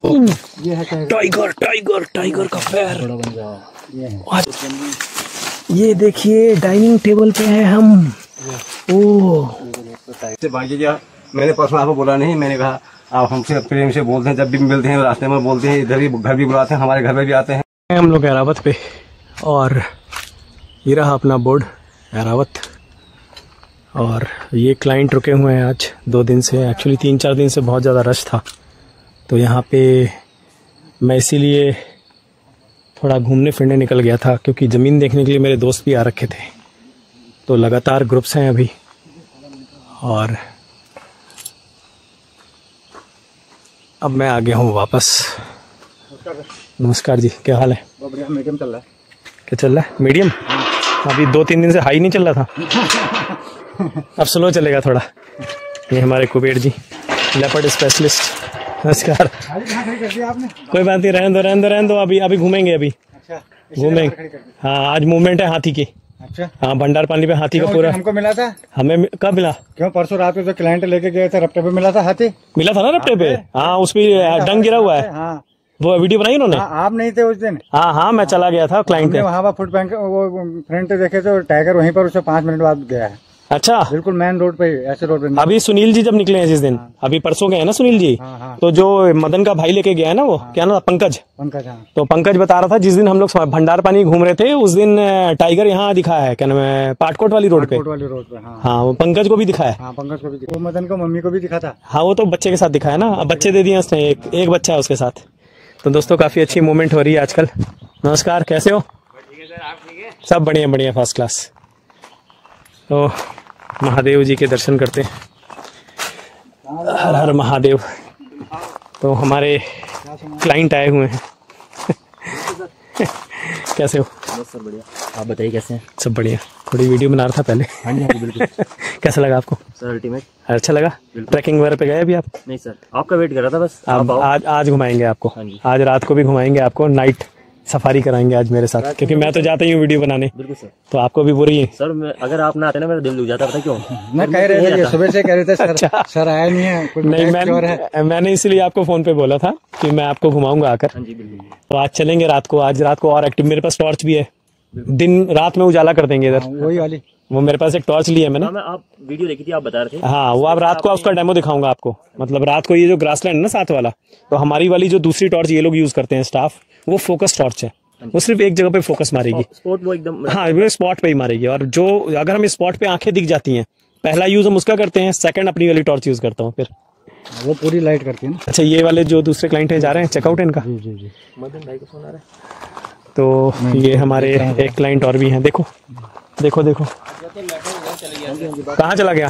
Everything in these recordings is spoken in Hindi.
ये है टाइगर टाइगर टाइगर का पैर। ये देखिए डाइनिंग टेबल पे है हम। ओह मैंने परसों आपको बोला नहीं, मैंने कहा आप हमसे प्रेम से बोलते हैं, जब भी मिलते हैं रास्ते में बोलते हैं, इधर ही घर भी बुलाते हैं, हमारे घर में भी आते हैं। हम लोग एरावत पे, और ये रहा अपना बोर्ड एरावत। और ये क्लाइंट रुके हुए हैं आज 2 दिन से, एक्चुअली 3-4 दिन से बहुत ज़्यादा रश था, तो यहाँ पे मैं इसीलिए थोड़ा घूमने फिरने निकल गया था, क्योंकि ज़मीन देखने के लिए मेरे दोस्त भी आ रखे थे। तो लगातार ग्रुप्स हैं अभी। और अब मैं आ गया हूँ वापस। नमस्कार जी, क्या हाल है? बढ़िया, मीडियम चल रहा है। क्या चल रहा है? मीडियम। अभी 2-3 दिन से हाई नहीं चल रहा था, अब स्लो चलेगा थोड़ा। ये हमारे कुबेर जी, लेपर्ड स्पेशलिस्ट। नमस्कार। कोई बात नहीं, रहने दो अभी घूमेंगे अभी। अच्छा, घूमेंगे। हाँ, आज मूवमेंट है हाथी की। अच्छा, हाँ, भंडार पानी पे हाथी का पूरा। हमको मिला था। हमें कब मिला? क्यों, परसों रात को जो क्लाइंट लेके गए थे रपटे पे मिला था हाथी। मिला था ना रपटे पे। हाँ, उस पर डंग गिरा हुआ है। हाँ, वो वीडियो बनाई उन्होंने। आप नहीं थे उस दिन। हाँ, मैं चला गया था क्लाइंट पे। वहाँ फुट बैंक वो फ्रंट देखे तो टाइगर वहीं पर उससे 5 मिनट बाद गया है। अच्छा, बिल्कुल मेन रोड पे, ऐसे रोड पे। अभी सुनील जी जब निकले हैं जिस दिन, अभी परसों गए हैं ना सुनील जी। तो जो मदन का भाई लेके गया है ना, वो क्या ना, पंकज। तो पंकज बता रहा था जिस दिन हम लोग भंडार पानी घूम रहे थे उस दिन टाइगर यहाँ दिखा है, क्या नाम है, पाटकोट वाली रोड पे। हाँ, वो पंकज को भी दिखा है। पंकज को भी, वो मदन को मम्मी को भी दिखा था। हाँ, वो तो बच्चे के साथ दिखा है ना, अब बच्चे दे दिए उसने, एक बच्चा है उसके साथ। तो दोस्तों काफी अच्छी मूवमेंट हो रही है आजकल। नमस्कार, कैसे हो? सब बढ़िया बढ़िया, फर्स्ट क्लास। तो महादेव जी के दर्शन करते हैं। हर हर महादेव। तो हमारे क्लाइंट आए हुए हैं। कैसे हो? बस सर बढ़िया, आप बताइए कैसे हैं? सब बढ़िया। थोड़ी वीडियो बना रहा था पहले। हाँ जी बिल्कुल। कैसा लगा आपको? Sir ultimate. अच्छा लगा? ट्रैकिंग वगैरह पे गए अभी आप? नहीं सर, आपका वेट कर रहा था बस। आप आज घुमाएंगे आपको। हाँ जी। आज रात को भी घुमाएंगे आपको, नाइट सफारी कराएंगे आज मेरे साथ, क्योंकि मैं तो जाता ही हूँ वीडियो बनाने। बिल्कुल सर। तो आपको भी बुरी है सर, अगर आप ना आते ना मेरा दिल दुख जाता, पता क्यों? मैं कह रहे थे सुबह से, कह रहे थे सर। सर आया नहीं है। नहीं, मैंने इसलिए आपको फोन पे बोला था कि मैं आपको घुमाऊंगा आकर। हाँ जी बिल्कुल। तो आज चलेंगे रात को, आज रात को और एक्टिव। मेरे पास टॉर्च भी है, दिन रात में उजाला कर देंगे इधर। वही वाली, वो मेरे पास एक टॉर्च ली है मैंने। मैं आप वीडियो देखी थी, आप बता रहे थे। हाँ, वो आप रात को उसका डेमो दिखाऊंगा आपको। मतलब रात को ये जो ग्रासलैंड है ना साथ वाला, तो हमारी वाली जो दूसरी टॉर्च ये लोग यूज करते हैं स्टाफ, वो फोकस टॉर्च है। वो सिर्फ एक जगह पे फोकस मारेगी, स्पॉट वो एकदम। हाँ, वो स्पॉट पे ही मारेगी। और जो अगर हमें स्पॉट पे आंखें दिख जाती हैं, पहला यूज हम उसका करते हैं, सेकंड अपनी वाली टॉर्च यूज करता हूँ फिर। वो पूरी लाइट करती है ना। अच्छा, ये वाले जो दूसरे क्लाइंट हैं जा रहे हैं, चेकआउट है इनका। जी। मदन भाई को फोन आ रहा है। तो ये हमारे एक क्लाइंट और भी हैं। देखो देखो देखो, कहाँ चला गया?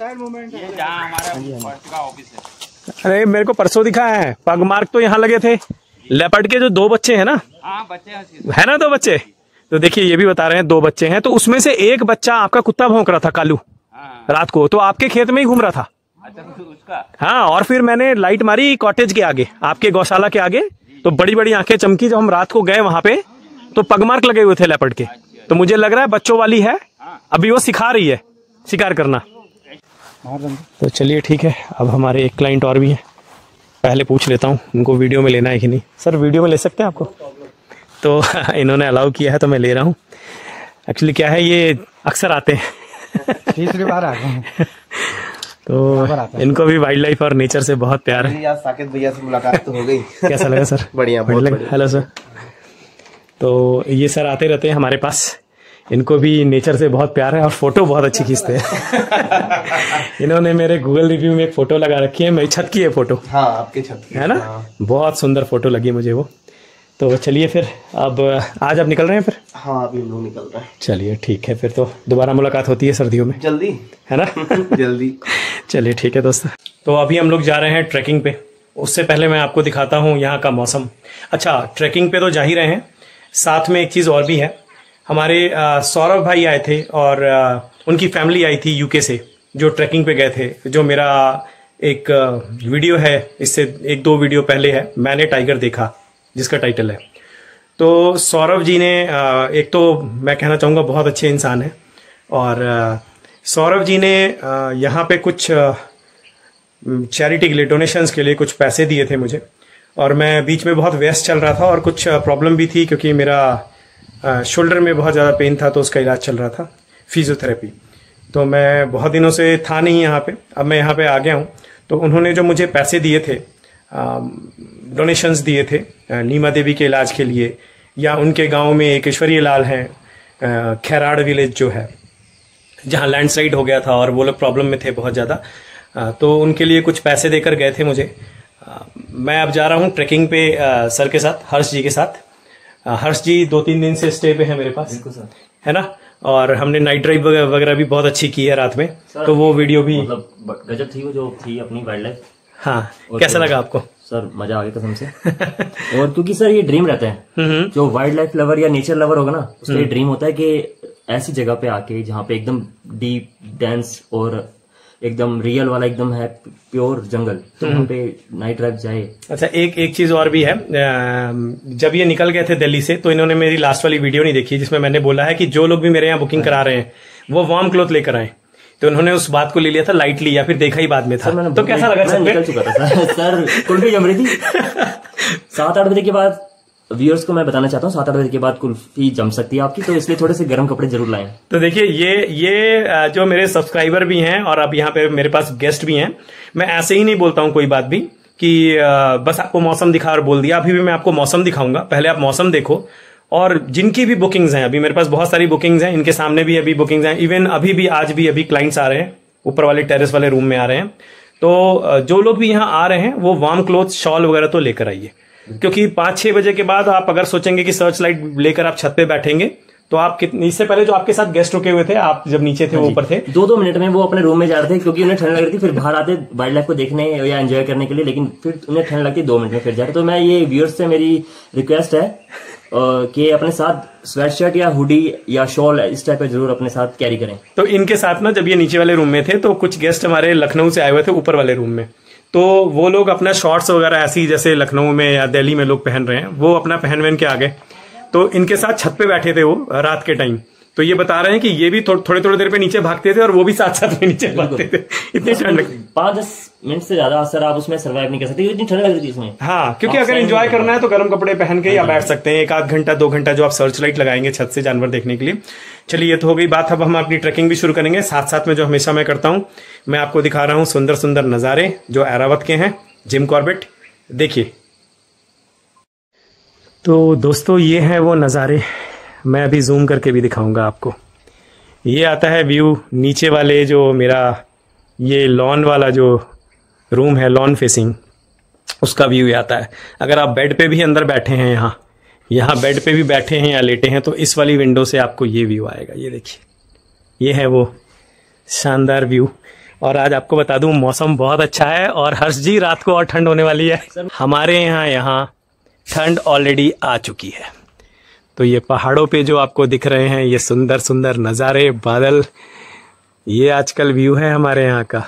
अरे मेरे को परसों दिखा है, पग मार्क तो यहाँ लगे थे। लेपर्ड के जो 2 बच्चे हैं ना, बच्चे है ना 2 बच्चे। तो देखिए ये भी बता रहे हैं 2 बच्चे हैं, तो उसमें से एक बच्चा आपका कुत्ता भौंक रहा था कालू रात को, तो आपके खेत में ही घूम रहा था। उसका। हाँ, और फिर मैंने लाइट मारी कॉटेज के आगे, आपके गौशाला के आगे, तो बड़ी बड़ी आंखें चमकी। जब हम रात को गए वहां पे तो पगमार्क लगे हुए थे लेपर्ड के। तो मुझे लग रहा है बच्चों वाली है, अभी वो सिखा रही है शिकार करना। तो चलिए ठीक है, अब हमारे एक क्लाइंट और भी है, पहले पूछ लेता हूँ उनको वीडियो में लेना है कि नहीं। सर वीडियो में ले सकते हैं आपको? तो इन्होंने अलाउ किया है तो मैं ले रहा हूँ। एक्चुअली क्या है, ये अक्सर आते हैं। तीसरी बार आ गए। तो इनको भी वाइल्ड लाइफ और नेचर से बहुत प्यार है। यार साकिब भैया से मुलाकात तो हो गई। कैसा लगा सर? बढ़िया, बहुत बढ़िया। Hello sir. तो ये सर आते रहते हैं हमारे पास, इनको भी नेचर से बहुत प्यार है और फोटो बहुत अच्छी खींचते हैं। इन्होंने मेरे गूगल रिव्यू में एक फोटो लगा रखी है, मेरी छत की है फोटो। हाँ, आपके छत की है ना। बहुत सुंदर फोटो लगी मुझे वो। तो चलिए फिर, अब आज आप निकल रहे हैं फिर? हाँ, अभी हम लोग निकल रहे हैं। चलिए ठीक है, फिर तो दोबारा मुलाकात होती है सर्दियों में, जल्दी, है ना। जल्दी। चलिए ठीक है दोस्तों। तो अभी हम लोग जा रहे हैं ट्रैकिंग पे। उससे पहले मैं आपको दिखाता हूँ यहाँ का मौसम। अच्छा, ट्रैकिंग पे तो जा ही रहे हैं, साथ में एक चीज़ और भी है। हमारे सौरभ भाई आए थे और उनकी फैमिली आई थी यूके से, जो ट्रैकिंग पे गए थे। जो मेरा एक वीडियो है, इससे 1-2 वीडियो पहले है, मैंने टाइगर देखा, जिसका टाइटल है। तो सौरभ जी ने एक तो मैं कहना चाहूँगा बहुत अच्छे इंसान है, और सौरभ जी ने यहाँ पे कुछ चैरिटी के लिए, डोनेशंस के लिए कुछ पैसे दिए थे मुझे, और मैं बीच में बहुत व्यस्त चल रहा था और कुछ प्रॉब्लम भी थी क्योंकि मेरा शोल्डर में बहुत ज़्यादा पेन था, तो उसका इलाज चल रहा था, फिजियोथेरेपी। तो मैं बहुत दिनों से था नहीं यहाँ पे, अब मैं यहाँ पे आ गया हूँ। तो उन्होंने जो मुझे पैसे दिए थे, डोनेशंस दिए थे नीमा देवी के इलाज के लिए, या उनके गांव में एक ईश्वरीय लाल हैं, खैराड़ विलेज जो है, जहाँ लैंडस्लाइड हो गया था और वो लोग प्रॉब्लम में थे बहुत ज़्यादा, तो उनके लिए कुछ पैसे देकर गए थे मुझे। मैं अब जा रहा हूँ ट्रैकिंग पे सर के साथ, हर्ष जी के साथ। हर्ष जी 2-3 दिन से स्टे पे है मेरे पास, है ना, और हमने नाइट ड्राइव वगैरह भी बहुत अच्छी की है रात में, तो वो वीडियो भी मतलब गजब थी वो जो थी अपनी वाइल्ड लाइफ। हाँ, कैसा लगा आपको? सर मजा आ गया कसम से। और क्योंकि सर ये ड्रीम रहता है, जो वाइल्ड लाइफ लवर या नेचर लवर होगा ना, उसका ये ड्रीम होता है कि ऐसी जगह पे आके जहाँ पे एकदम डीप डेंस और एकदम रियल वाला एकदम है प्योर जंगल, तो वहाँ पे नाइट ड्राइव जाए। अच्छा, एक चीज और भी है। जब ये निकल गए थे दिल्ली से, तो इन्होंने मेरी लास्ट वाली वीडियो नहीं देखी जिसमें मैंने बोला है कि जो लोग भी मेरे यहाँ बुकिंग करा रहे हैं वो वार्म क्लोथ लेकर आए। तो उन्होंने उस बात को ले लिया था लाइटली, या फिर देखा ही बाद में था। तो कैसा लगा? मैं निकल चुका था सर, कुल्फी जम रही थी 7-8 बजे के बाद। व्यूअर्स को मैं बताना चाहता हूँ 7-8 बजे के बाद कुल्फी जम सकती है आपकी, तो इसलिए थोड़े से गर्म कपड़े जरूर लाएं। तो देखिए, ये जो मेरे सब्सक्राइबर भी हैं और अब यहाँ पे मेरे पास गेस्ट भी हैं, मैं ऐसे ही नहीं बोलता हूँ कोई बात भी कि बस आपको मौसम दिखा और बोल दिया। अभी भी मैं आपको मौसम दिखाऊंगा, पहले आप मौसम देखो। और जिनकी भी बुकिंग्स हैं, अभी मेरे पास बहुत सारी बुकिंग्स हैं, इनके सामने भी अभी बुकिंग्स हैं, इवन अभी भी आज भी अभी क्लाइंट्स आ रहे हैं, ऊपर वाले टेरेस वाले रूम में आ रहे हैं। तो जो लोग भी यहाँ आ रहे हैं वो वार्म क्लोथ, शॉल वगैरह तो लेकर आइए, क्योंकि 5-6 बजे के बाद आप अगर सोचेंगे कि सर्च लाइट लेकर आप छत पे बैठेंगे, तो आप इससे पहले जो आपके साथ गेस्ट रुके हुए थे, आप जब नीचे थे वो ऊपर थे, 2-2 मिनट में वो अपने रूम में जा रहे थे क्योंकि उन्हें ठंड लग रही थी। फिर बाहर आते वाइल्ड लाइफ को देखने या एंजॉय करने के लिए, लेकिन फिर उन्हें ठंड लगती 2 मिनट में फिर जा रहे। तो मैं ये व्यूअर्स से मेरी रिक्वेस्ट है कि अपने साथ स्वेटशर्ट या हुडी या शॉल इस टाइप का जरूर अपने साथ कैरी करें। तो इनके साथ ना, जब ये नीचे वाले रूम में थे, तो कुछ गेस्ट हमारे लखनऊ से आए हुए थे ऊपर वाले रूम में, तो वो लोग अपना शॉर्ट्स वगैरह ऐसी जैसे लखनऊ में या दिल्ली में लोग पहन रहे हैं, वो अपना पहन के आ गए। तो इनके साथ छत पे बैठे थे वो रात के टाइम। तो ये बता रहे हैं कि ये भी थोड़ी देर पे नीचे भागते थे और वो भी साथ में नीचे भागते थे, इतनी ठंड लगती। 5-10 मिनट से ज्यादा सर आप उसमें सर्वाइव नहीं कर सकते, इतनी ठंड लग रही थी इसमें। हाँ, क्योंकि अगर एंजॉय करना है तो गर्म कपड़े पहन के या बैठ सकते हैं 1-8 घंटा 2 घंटा जो आप सर्च लाइट लगाएंगे छत से जानवर देखने के लिए। चलिए, ये तो हो गई बात। अब हम अपनी ट्रैकिंग भी शुरू करेंगे। साथ साथ में जो हमेशा मैं करता हूँ, मैं आपको दिखा रहा हूँ सुंदर सुंदर नजारे जो ऐरावत के हैं, जिम कॉर्बेट। देखिए तो दोस्तों, ये है वो नज़ारे, मैं अभी जूम करके भी दिखाऊंगा आपको। ये आता है व्यू नीचे वाले जो मेरा ये लॉन वाला जो रूम है, लॉन फेसिंग, उसका व्यू आता है। अगर आप बेड पे भी अंदर बैठे हैं, यहाँ बेड पे भी बैठे हैं या लेटे हैं, तो इस वाली विंडो से आपको ये व्यू आएगा। ये देखिए, ये है वो शानदार व्यू। और आज आपको बता दूं, मौसम बहुत अच्छा है और हर्ष जी रात को और ठंड होने वाली है। हमारे यहाँ ठंड ऑलरेडी आ चुकी है। तो ये पहाड़ों पे जो आपको दिख रहे हैं, ये सुंदर सुंदर नज़ारे, बादल, ये आजकल व्यू है हमारे यहाँ का।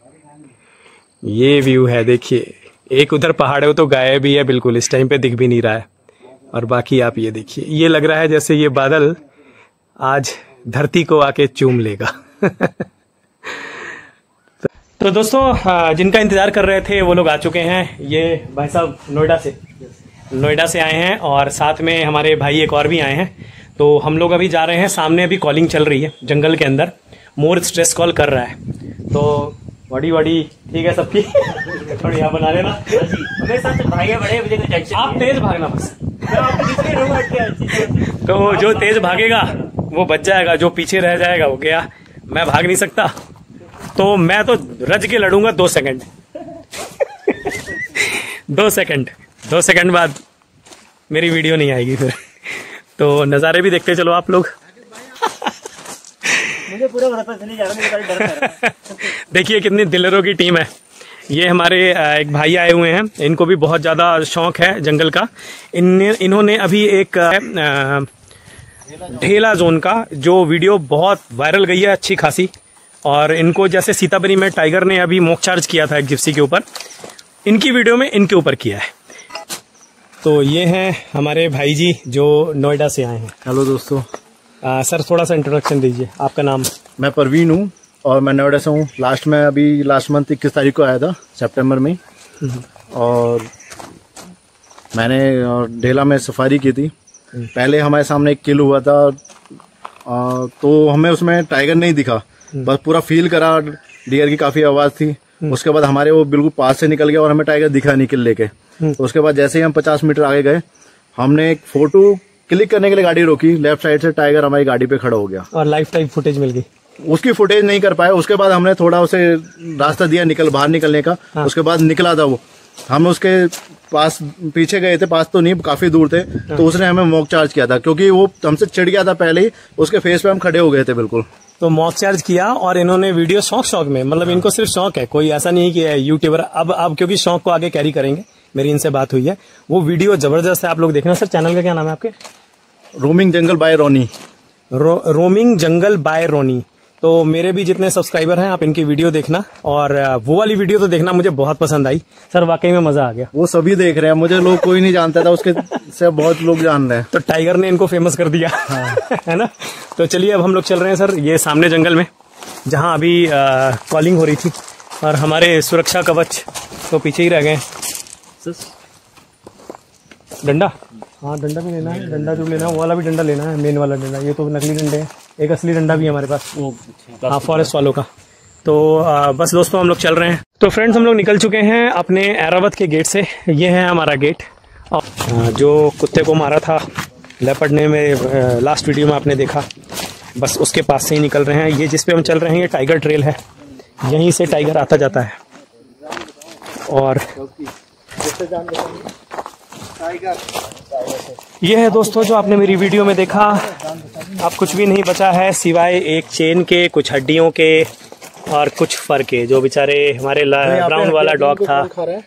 ये व्यू है, देखिए, एक उधर पहाड़ तो गायब भी है बिल्कुल, इस टाइम पे दिख भी नहीं रहा है। और बाकी आप ये देखिए, ये लग रहा है जैसे ये बादल आज धरती को आके चूम लेगा। तो दोस्तों, जिनका इंतजार कर रहे थे वो लोग आ चुके हैं। ये भाई साहब नोएडा से आए हैं और साथ में हमारे भाई एक और भी आए हैं। तो हम लोग अभी जा रहे हैं, सामने अभी कॉलिंग चल रही है जंगल के अंदर, मोर स्ट्रेस कॉल कर रहा है। तो बॉडी ठीक है सबकी? थोड़ी यहाँ बना लेना, आप तेज भागना बस। तो जो तेज भागेगा वो बच जाएगा, जो पीछे रह जाएगा वो गया। मैं भाग नहीं सकता, तो मैं तो रज के लड़ूंगा 2 सेकंड। 2 सेकंड बाद मेरी वीडियो नहीं आएगी फिर। तो नज़ारे भी देखते चलो आप लोग। मुझे पूरा भरोसा चली जा रहा है, मुझे डर लग रहा है। देखिए कितनी दिलेरों की टीम है। ये हमारे एक भाई आए हुए हैं, इनको भी बहुत ज़्यादा शौक है जंगल का। इन्होंने अभी एक ढेला जोन का जो वीडियो बहुत वायरल गई है अच्छी खासी, और इनको जैसे सीताबरी में टाइगर ने अभी मॉक चार्ज किया था एक जिप्सी के ऊपर, इनकी वीडियो में इनके ऊपर किया है। तो ये हैं हमारे भाई जी जो नोएडा से आए हैं। हेलो दोस्तों। सर थोड़ा सा इंट्रोडक्शन दीजिए, आपका नाम? मैं परवीन हूँ और मैं नोएडा से हूँ। लास्ट मंथ 21 तारीख को आया था, सितंबर में। और मैंने डेला में सफारी की थी। पहले हमारे सामने एक किल हुआ था, तो हमें उसमें टाइगर नहीं दिखा, बस पूरा फील करा, डियर की काफी आवाज थी। उसके बाद हमारे वो बिल्कुल पास से निकल गया और हमें टाइगर दिखा नहीं किल लेके। तो उसके बाद जैसे ही हम 50 मीटर आगे गए, हमने एक फोटो क्लिक करने के लिए गाड़ी रोकी, लेफ्ट साइड से टाइगर हमारी गाड़ी पे खड़ा हो गया और लाइफ टाइम फुटेज मिल गई। उसकी फुटेज नहीं कर पाए। उसके बाद हमने थोड़ा उसे रास्ता दिया बाहर निकलने का। हाँ। उसके बाद निकला था वो, हम उसके पास पीछे गए थे, पास तो नहीं, काफी दूर थे। हाँ। तो उसने हमें मॉक चार्ज किया था, क्योंकि वो हमसे चिढ़ गया था पहले ही। उसके फेस पे हम खड़े हो गए थे बिल्कुल। तो मॉक चार्ज किया और इन्होंने वीडियो शौक में, मतलब इनको सिर्फ शौक है, कोई ऐसा नहीं कि यूट्यूबर। अब क्योंकि शौक को आगे कैरी करेंगे, मेरी इनसे बात हुई है, वो वीडियो जबरदस्त है, आप लोग देखना। सर चैनल का क्या नाम है आपके? Roaming jungle by Ronny. Roaming jungle by Ronny. तो मेरे भी जितने सब्सक्राइबर हैं, आप इनकी वीडियो देखना, और वो वाली वीडियो तो देखना, मुझे बहुत पसंद आई सर, वाकई में मजा आ गया। वो सभी देख रहे हैं, मुझे लोग कोई नहीं जानता था, उसके से बहुत लोग जान रहे हैं। तो टाइगर ने इनको फेमस कर दिया। हाँ। है ना। तो चलिए अब हम लोग चल रहे हैं सर, ये सामने जंगल में जहाँ अभी कॉलिंग हो रही थी, और हमारे सुरक्षा कवच तो पीछे ही रह गए। डंडा, हाँ डंडा भी लेना है, डंडा जो लेना है वो वाला भी डंडा लेना है, मेन वाला डंडा। ये तो नकली डंडे हैं, एक असली डंडा भी है हमारे पास, हाँ फॉरेस्ट वालों का। तो बस दोस्तों हम लोग चल रहे हैं। तो फ्रेंड्स हम लोग निकल चुके हैं अपने एरावत के गेट से। ये है हमारा गेट। और जो कुत्ते को मारा था लेपर्ड ने, मेरे लास्ट वीडियो में आपने देखा, बस उसके पास से ही निकल रहे हैं। ये जिस पे हम चल रहे हैं ये टाइगर ट्रेल है, यहीं से टाइगर आता जाता है। और ये है दोस्तों जो आपने मेरी वीडियो में देखा। अब कुछ भी नहीं बचा है सिवाय एक चेन के, कुछ हड्डियों के और कुछ फर के, जो बेचारे हमारे ब्राउन वाला डॉग था।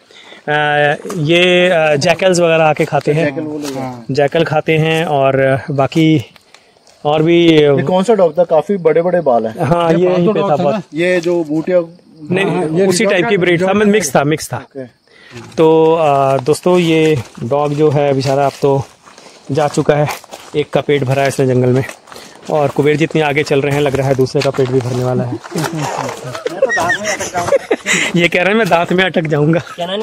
ये जैकल्स वगैरह आके खाते हैं, जैकल खाते हैं। और बाकी और भी ये कौन सा डॉग था? काफी बड़े बड़े बाल हैं। हाँ ये यहीं पे था बहुत। ये जो बूटिया नहीं, उसी टाइप की ब्रीड था, मिक्स था। तो दोस्तों ये डॉग जो है बेचारा अब तो जा चुका है, एक का पेट भरा है इसने जंगल में, और कुबेर जितनी आगे चल रहे हैं लग रहा है दूसरे का पेट भी भरने वाला है। ये कह रहे हैं मैं दांत में अटक जाऊंगा।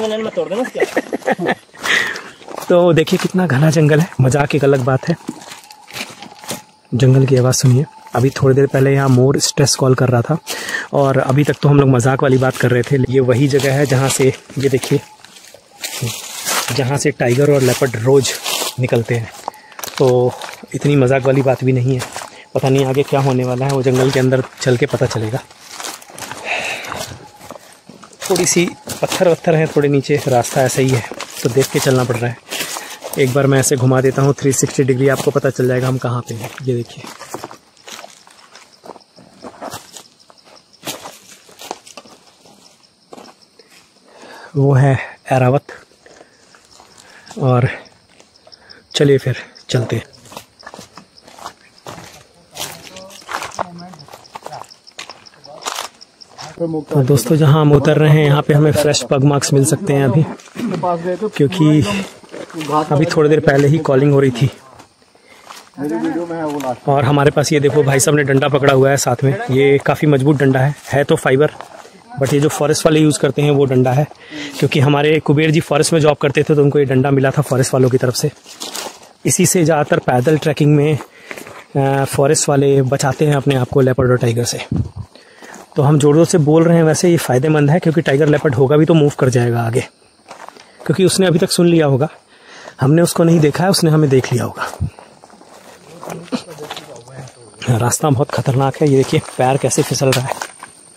तो देखिए कितना घना जंगल है, मजाक एक अलग बात है। जंगल की आवाज़ सुनिए। अभी थोड़ी देर पहले यहाँ मोर स्ट्रेस कॉल कर रहा था, और अभी तक तो हम लोग मजाक वाली बात कर रहे थे। ये वही जगह है जहाँ से, ये देखिए, जहाँ से टाइगर और लेपर्ड रोज निकलते हैं। तो इतनी मजाक वाली बात भी नहीं है। पता नहीं आगे क्या होने वाला है, वो जंगल के अंदर चल के पता चलेगा। थोड़ी सी पत्थर वत्थर है थोड़े नीचे, रास्ता ऐसा ही है तो देख के चलना पड़ रहा है। एक बार मैं ऐसे घुमा देता हूँ 360 डिग्री, आपको पता चल जाएगा हम कहाँ पे हैं। ये देखिए, वो है एरावत। और चलिए फिर चलते हैं। तो दोस्तों जहाँ हम उतर रहे हैं यहाँ पे हमें फ्रेश पग मार्क्स मिल सकते हैं अभी, क्योंकि अभी थोड़ी देर पहले ही कॉलिंग हो रही थी। और हमारे पास ये देखो भाई साहब ने डंडा पकड़ा हुआ है साथ में। ये काफ़ी मजबूत डंडा है तो फाइबर, बट ये जो फॉरेस्ट वाले यूज़ करते हैं वो डंडा है, क्योंकि हमारे कुबेर जी फॉरेस्ट में जॉब करते थे तो उनको ये डंडा मिला था फॉरेस्ट वालों की तरफ से। इसी से ज़्यादातर पैदल ट्रैकिंग में फॉरेस्ट वाले बचाते हैं अपने आप को लेपर्ड और टाइगर से। तो हम जोर जोर से बोल रहे हैं, वैसे ये फ़ायदेमंद है, क्योंकि टाइगर लेपर्ड होगा भी तो मूव कर जाएगा आगे, क्योंकि उसने अभी तक सुन लिया होगा। हमने उसको नहीं देखा है, उसने हमें देख लिया होगा। रास्ता बहुत खतरनाक है, ये देखिए पैर कैसे फिसल रहा है।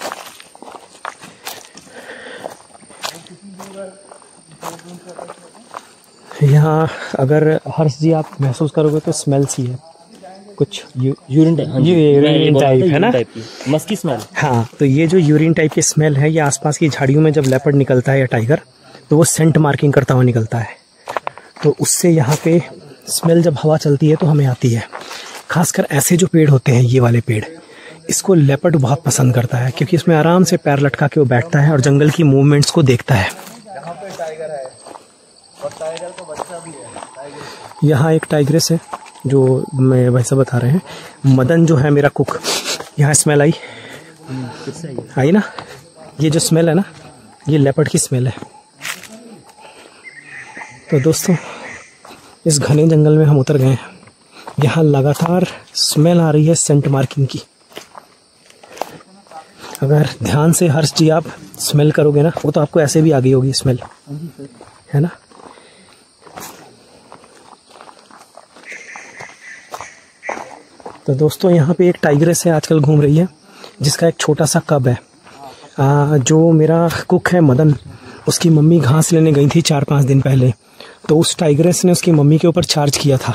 यहाँ अगर हर्ष जी आप महसूस करोगे तो स्मेल सी है कुछ, यूरिन टाइप है ना, मस्की स्मेल। हाँ, तो ये जो यूरिन टाइप की स्मेल है, ये आसपास की झाड़ियों में जब लेपर्ड निकलता है या टाइगर, तो वो सेंट मार्किंग करता हुआ निकलता है। तो उससे यहाँ पे स्मेल जब हवा चलती है तो हमें आती है। खासकर ऐसे जो पेड़ होते हैं, ये वाले पेड़, इसको लेपर्ड बहुत पसंद करता है, क्योंकि इसमें आराम से पैर लटका के वो बैठता है और जंगल की मूवमेंट्स को देखता है। यहाँ एक टाइग्रेस है जो मैं वैसा बता रहे हैं। मदन जो है मेरा कुक, यहाँ स्मेल आई ना, ये जो स्मेल है ना, ये लेपर्ड की स्मेल है। तो दोस्तों इस घने जंगल में हम उतर गए हैं। यहाँ लगातार स्मेल आ रही है सेंट मार्किंग की। अगर ध्यान से हर्ष जी आप स्मेल करोगे ना, वो तो आपको ऐसे भी आ गई होगी स्मेल, है ना। तो दोस्तों यहाँ पे एक टाइग्रेस है आजकल घूम रही है, जिसका एक छोटा सा कब है। जो मेरा कुक है मदन, उसकी मम्मी घास लेने गई थी 4-5 दिन पहले, तो उस टाइग्रेस ने उसकी मम्मी के ऊपर चार्ज किया था।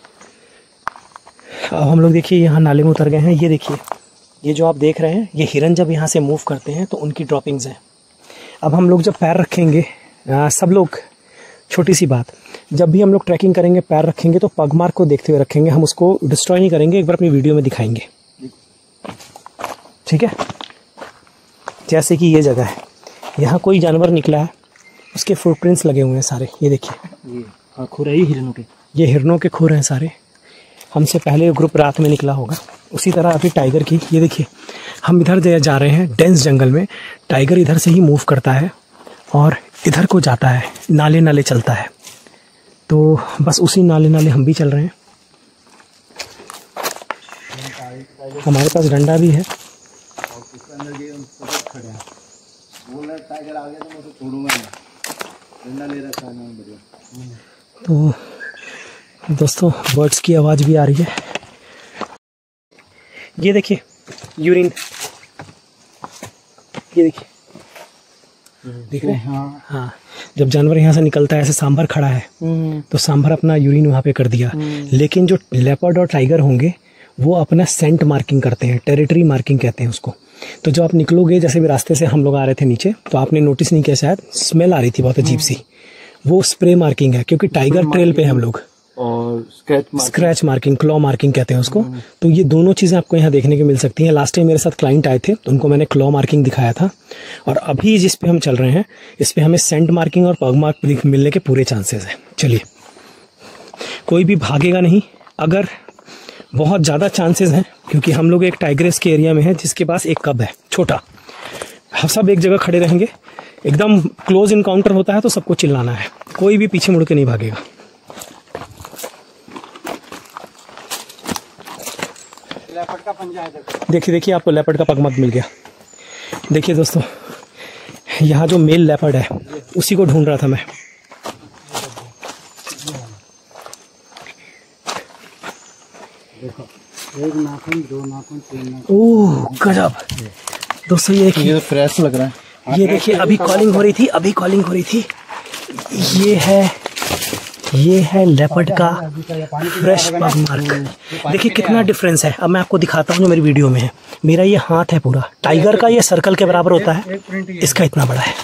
अब हम लोग देखिए यहाँ नाले में उतर गए हैं। ये देखिए, ये जो आप देख रहे हैं, ये हिरन जब यहाँ से मूव करते हैं तो उनकी ड्रॉपिंग्स हैं। अब हम लोग जब पैर रखेंगे, सब लोग, छोटी सी बात, जब भी हम लोग ट्रैकिंग करेंगे पैर रखेंगे तो पग मार्क को देखते हुए रखेंगे, हम उसको डिस्ट्रॉय नहीं करेंगे। एक बार अपनी वीडियो में दिखाएंगे, ठीक है। जैसे कि ये जगह है, यहाँ कोई जानवर निकला है, उसके फुटप्रिंट्स लगे हुए हैं सारे। ये देखिए, ये खुर है, ये हिरनों के, ये हिरनों के खुर हैं सारे। हमसे पहले ग्रुप रात में निकला होगा, उसी तरह अभी टाइगर की। ये देखिए, हम इधर जा रहे हैं डेंस जंगल में। टाइगर इधर से ही मूव करता है और इधर को जाता है, नाले नाले चलता है। तो बस उसी नाले नाले हम भी चल रहे हैं। हमारे पास डंडा भी है। तो दोस्तों बर्ड्स की आवाज़ भी आ रही है। ये देखिए यूरिन, ये देखिए, देख रहे हैं। हाँ, जब जानवर यहाँ से निकलता है, ऐसे सांभर खड़ा है तो सांभर अपना यूरिन वहाँ पे कर दिया। लेकिन जो लेपर्ड और टाइगर होंगे वो अपना सेंट मार्किंग करते हैं, टेरिटरी मार्किंग कहते हैं उसको। तो जब आप निकलोगे, जैसे भी रास्ते से हम लोग आ रहे थे नीचे, तो आपने नोटिस नहीं किया शायद, स्मेल आ रही थी बहुत अजीब सी, वो स्प्रे मार्किंग है, क्योंकि टाइगर ट्रेल पे हम लोग। और स्क्रैच मार्किंग, क्लॉ मार्किंग कहते हैं उसको। तो ये दोनों चीज़ें आपको यहाँ देखने को मिल सकती हैं। लास्ट टाइम मेरे साथ क्लाइंट आए थे तो उनको मैंने क्लॉ मार्किंग दिखाया था, और अभी जिस पे हम चल रहे हैं इस पे हमें सेंट मार्किंग और पग मार्क मिलने के पूरे चांसेस हैं। चलिए, कोई भी भागेगा नहीं, अगर बहुत ज़्यादा चांसेस हैं, क्योंकि हम लोग एक टाइग्रेस के एरिया में है जिसके पास एक कब है छोटा। हम सब एक जगह खड़े रहेंगे, एकदम क्लोज इनकाउंटर होता है तो सबको चिल्लाना है, कोई भी पीछे मुड़ के नहीं भागेगा। देखिए देखिए, आपको लेपर्ड का पगमर्क मिल गया। देखिए दोस्तों, यहाँ जो मेल लेपर्ड है उसी को ढूंढ रहा था मैं। एक नाखून, 2 नाखून, 3 नाखून। ओह गजब दोस्तों, ये देखिए, ये फ्रेश लग रहा है। ये देखिए, अभी कॉलिंग हो रही थी, अभी कॉलिंग हो रही थी। ये है लेपर्ड का फ्रेश पग मार्क। देखिए कितना डिफरेंस है। अब मैं आपको दिखाता हूँ जो मेरी वीडियो में है। मेरा ये हाथ है पूरा, टाइगर का ये सर्कल के बराबर होता है, इसका इतना बड़ा है।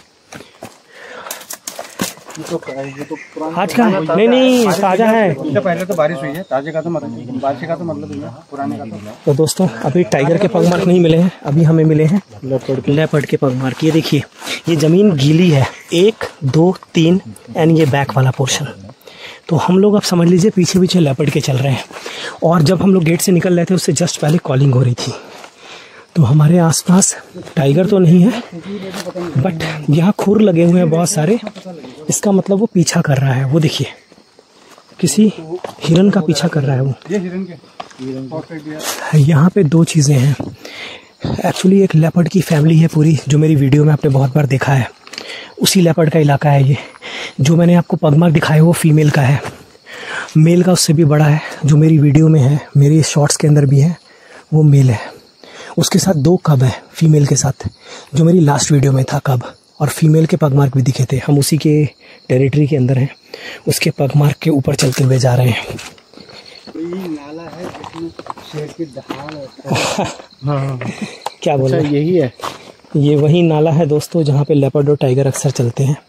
आज का नहीं ताजा है। पहले तो बारिश हुई है, ताजे का तो मतलब, बारिश का तो मतलब पुराने का तो दोस्तों अभी टाइगर के पग मार्क नहीं मिले हैं, अभी हमें मिले हैं लेपर्ड के पग मार्क। ये देखिए, ये जमीन गीली है, 1, 2, 3 एंड ये बैक वाला पोर्शन। तो हम लोग अब समझ लीजिए पीछे पीछे लेपर्ड के चल रहे हैं। और जब हम लोग गेट से निकल रहे थे उससे जस्ट पहले कॉलिंग हो रही थी। तो हमारे आसपास टाइगर तो नहीं है, बट यहाँ खुर लगे हुए हैं बहुत सारे। इसका मतलब वो पीछा कर रहा है। वो देखिए, किसी हिरन का पीछा कर रहा है वो। ये हिरन के यहाँ पे 2 चीज़ें हैं। एक्चुअली एक लेपर्ड की फैमिली है पूरी, जो मेरी वीडियो में आपने बहुत बार देखा है। उसी लेपर्ड का इलाका है ये। जो मैंने आपको पगमार्क दिखाया वो फीमेल का है, मेल का उससे भी बड़ा है। जो मेरी वीडियो में है, मेरी शॉर्ट्स के अंदर भी है, वो मेल है। उसके साथ 2 कब है फीमेल के साथ, जो मेरी लास्ट वीडियो में था कब, और फीमेल के पगमार्क भी दिखे थे। हम उसी के टेरिटरी के अंदर हैं, उसके पगमार्क के ऊपर चलते हुए जा रहे हैं। नाला है जिसमें शेर की दहाड़ है। हाँ, क्या बोला? अच्छा, यही है। ये वही नाला है दोस्तों जहाँ पे लेपर्ड और टाइगर अक्सर चलते हैं।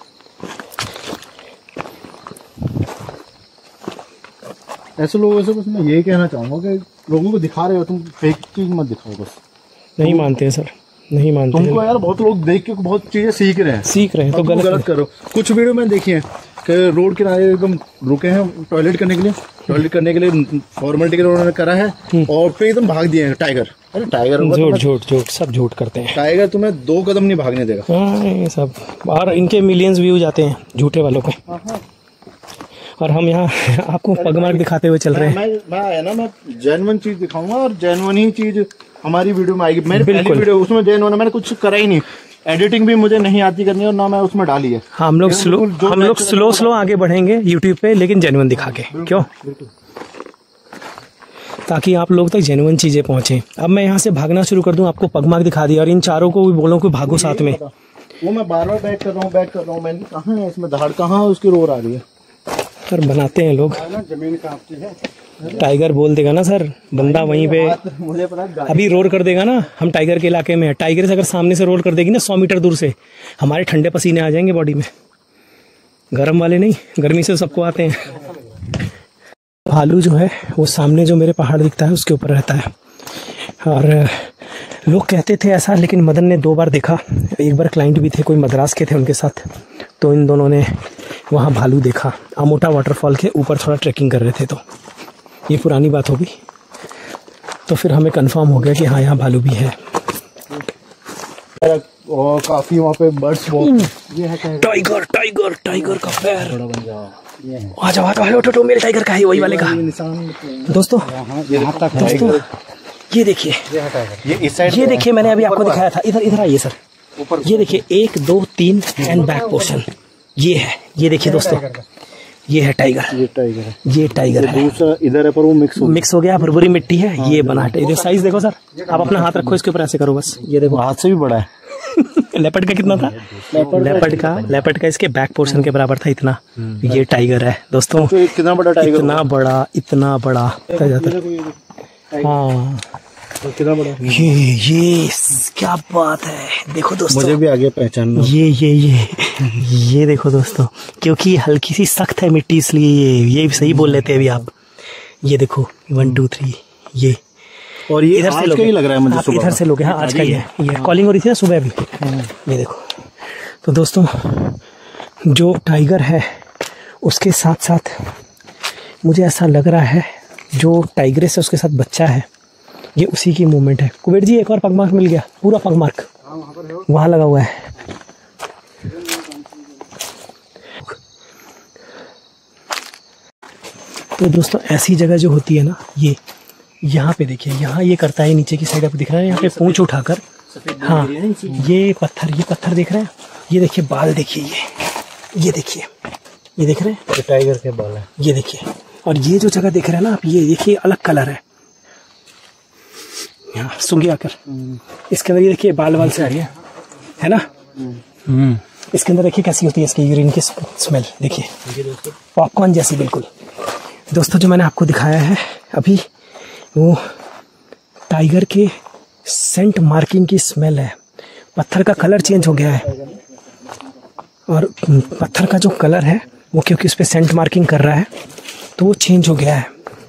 ऐसे लोगों से बस मैं यही कहना चाहूंगा कि लोगों को दिखा रहे हो तुम, फेक चीज मत दिखाओ बस। नहीं मानते हैं सर, नहीं मानते हैं। तुमको यार बहुत लोग देख के बहुत चीजें सीख रहे हैं तो गलत करो। कुछ वीडियो मैंने देखी है कि रोड किनारे एकदम रुके हैं टॉयलेट करने के लिए फॉर्मेलिटी के लिए उन्होंने करा है, और फिर एकदम भाग दिए हैं टाइगर। अरे टाइगर झूठ सब झूठ करते हैं। टाइगर तुम्हें 2 कदम नहीं भागने देगा। हाँ, ये सब, और इनके मिलियंस व्यूज आते हैं झूठे वालों पे। और हम यहाँ आपको पगमार्क दिखाते हुए चल रहे हैं। मैं आया ना, मैं जेन्युइन चीज दिखाऊंगा और जेन्युइन ही चीज हमारी वीडियो में आएगी। मेरी पहली वीडियो उसमें जेन्युइन, मैंने कुछ करा ही नहीं, एडिटिंग भी मुझे नहीं आती करनी और ना मैं उसमें डाली है। हाँ, हम लोग स्लो आगे बढ़ेंगे यूट्यूब पे, लेकिन जेन्युइन दिखा के, क्यों? ताकि आप लोग तक जेन्युइन चीजें पहुंचे। अब मैं यहाँ से भागना शुरू कर दूं, आपको पगमार्क दिखा दिया और इन चारों को भी बोलो कि भागो साथ में। वो मैं बार बार बैक कर रहा हूँ, मैंने कहा है इसमें धाड़ कहाँ है, उसकी रोर आ रही है। सर बनाते हैं लोग, जमीन कांपती है। टाइगर बोल देगा ना सर, बंदा वहीं पे मुझे पता अभी रोर कर देगा ना। हम टाइगर के इलाके में है, टाइगर से अगर सामने से रोर कर देगी ना 100 मीटर दूर से, हमारे ठंडे पसीने आ जाएंगे बॉडी में। गर्म वाले नहीं, गर्मी से सबको आते हैं। भालू जो है वो सामने जो मेरे पहाड़ दिखता है उसके ऊपर रहता है, और लोग कहते थे ऐसा, लेकिन मदन ने 2 बार देखा। एक बार क्लाइंट भी थे, कोई मद्रास के थे उनके साथ, तो इन दोनों ने वहाँ भालू देखा। अमोटा वाटरफॉल के ऊपर थोड़ा ट्रैकिंग कर रहे थे, तो ये पुरानी बात होगी। तो फिर हमें कंफर्म हो गया कि हाँ यहाँ भालू भी है। और काफी वहाँ पे बर्ड्स ये है टाइगर टाइगर टाइगर का पैर। आ जाओ तो मेरे टाइगर का है, वही वाले का। दोस्तों यहाँ तक दोस्तों ये देखिए, ये इस साइड, ये देखिए, मैंने अभी आपको दिखाया था। इधर आइए सर, ये देखिए 1 2 3 एंड बैक पोर्शन ये है। ये देखिए दोस्तों, ये है टाइगर, ये टाइगर है, ये टाइगर है। दूसरा इधर है पर वो मिक्स हो गया, भुरभुरी मिट्टी है। ये बना है, साइज देखो सर, आप अपना हाथ रखो इसके ऊपर, ऐसे करो बस। ये देखो, हाथ से भी बड़ा है। लेपर्ड का कितना था? लेपर्ड का इसके बैक पोर्शन के बराबर था इतना। ये टाइगर है दोस्तों, तो कितना बड़ा टाइगर, इतना बड़ा हाँ, कितना बड़ा। ये क्या बात है, देखो दोस्तों, मुझे भी आगे पहचानना। ये देखो दोस्तों, क्योंकि हल्की सी सख्त है मिट्टी, इसलिए ये सही बोल लेते हैं अभी आप। ये देखो 1 2 3 ये, और ये इधर से लोग, लग रहा है मुझे, इधर से लोग, हाँ आज का ही है। ये कॉलिंग हो रही थी ना सुबह अभी। ये देखो तो दोस्तों, जो टाइगर है उसके साथ साथ मुझे ऐसा लग रहा है जो टाइग्रेस है उसके साथ बच्चा है, ये उसी की मूवमेंट है। कुबेर जी, एक और पगमार्क मिल गया, पूरा पगमार्क वहां लगा हुआ है। तो दोस्तों ऐसी जगह जो होती है ना, ये यहाँ पे देखिए, यहाँ ये करता है, नीचे की साइड आपको दिख रहा है, यहाँ पे पूंछ उठाकर, हाँ ये पत्थर देख रहे हैं, ये देखिए बाल देखिए, ये देखिए, ये देख रहे हैं, टाइगर के बाल है, ये देखिए। और ये जो जगह देख रहे हैं ना आप, ये देखिए अलग कलर है, यहाँ सूंघी आकर, इसके अंदर ये देखिए बाल से आ रही है ना। इसके अंदर देखिए कैसी होती है इसकी यूरिन की स्मेल, देखिए पॉपकॉर्न जैसी बिल्कुल। दोस्तों जो मैंने आपको दिखाया है अभी, वो टाइगर के सेंट मार्किंग की स्मेल है। पत्थर का कलर चेंज हो गया है, और पत्थर का जो कलर है वो क्योंकि उस पर सेंट मार्किंग कर रहा है तो वो चेंज हो गया है।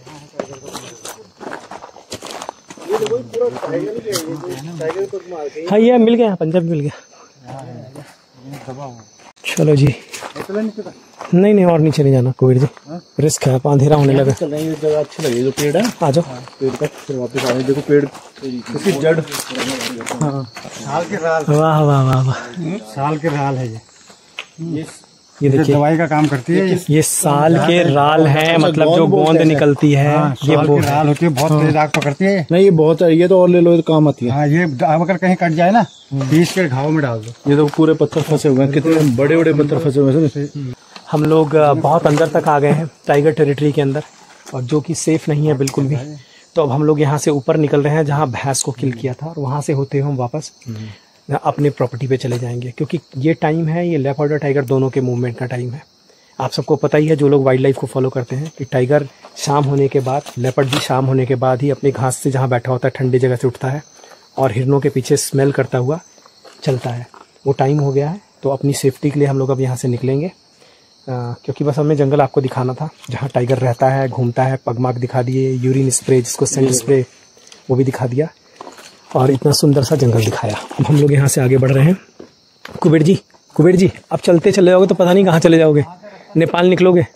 हाँ ये मिल गया, पंजाब मिल गया। चलो जी, नहीं और नीचे नहीं जाना कुबेर जी, रिस्क है, अंधेरा होने लगा। जगह अच्छी लगी, जो पेड़ है, आ जाओ पेड़ तक, फिर वापस आए। देखो पेड़ इसकी जड़, साल के राल, वाह वाह वाह वाह, साल के राल है ये देखिए, दवाई का काम करती है। ये साल के राल है, मतलब जो गोंद निकलती है, ये साल की राल होती है, बहुत तेज आग पकड़ती है। नहीं ये बहुत है, ये तो और ले लो, ये तो काम आती है। हाँ, ये अगर कहीं कट जाए ना, पीस के घाव में डाल दो। ये तो पूरे पत्थर फंसे हुए हैं, कितने बड़े बड़े पत्थर फंसे हुए हैं। हम लोग बहुत अंदर तक आ गए हैं टाइगर टेरिटरी के अंदर, और जो कि सेफ नहीं है बिल्कुल भी। तो अब हम लोग यहाँ से ऊपर निकल रहे हैं जहाँ भैंस को किल किया था, और वहाँ से होते हुए हम वापस अपने प्रॉपर्टी पे चले जाएंगे, क्योंकि ये टाइम है, ये लेपर्ड और टाइगर दोनों के मूवमेंट का टाइम है। आप सबको पता ही है, जो लोग वाइल्ड लाइफ को फॉलो करते हैं, कि टाइगर शाम होने के बाद, लेपर्ड भी शाम होने के बाद ही अपनी घास से जहाँ बैठा होता है ठंडी जगह से उठता है और हिरनों के पीछे स्मेल करता हुआ चलता है। वो टाइम हो गया है, तो अपनी सेफ्टी के लिए हम लोग अब यहाँ से निकलेंगे, क्योंकि बस हमें जंगल आपको दिखाना था जहाँ टाइगर रहता है, घूमता है। पगमार्क दिखा दिए, यूरिन स्प्रे जिसको सेंट स्प्रे वो भी दिखा दिया, और इतना सुंदर सा जंगल दिखाया। अब हम लोग यहाँ से आगे बढ़ रहे हैं। कुबेर जी अब चलते चले जाओगे तो पता नहीं कहाँ चले जाओगे, नेपाल निकलोगे।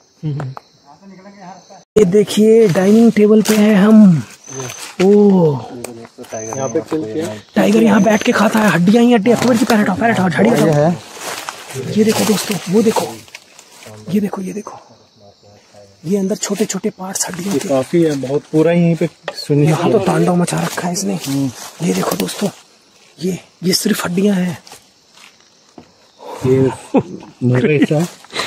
ये देखिए डाइनिंग टेबल पे है हम। ओ यहाँ पे टाइगर यहाँ बैठ के खाता है, हड्डियाँ ही हड्डियाँ। कुबेर जी पैर हटाओ, झाड़ी हटाओ। ये देखो दोस्तों, वो देखो, ये देखो ये अंदर छोटे छोटे पार्ट्स हड्डियों के काफी है, बहुत पूरा यहीं पे सुनिए। यहाँ तो तांडव मचा रखा है इसने। ये देखो दोस्तों, ये सिर्फ हड्डियां हैं। ये हिस्सा